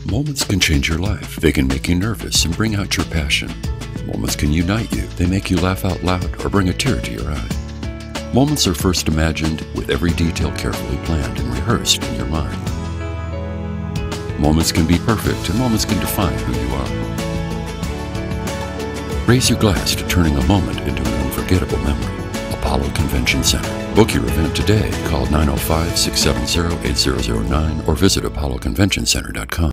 Moments can change your life. They can make you nervous and bring out your passion. Moments can unite you. They make you laugh out loud or bring a tear to your eye. Moments are first imagined with every detail carefully planned and rehearsed in your mind. Moments can be perfect and moments can define who you are. Raise your glass to turning a moment into an unforgettable memory. Apollo Convention Center. Book your event today. Call 905-670-8009 or visit apolloconventioncenter.com.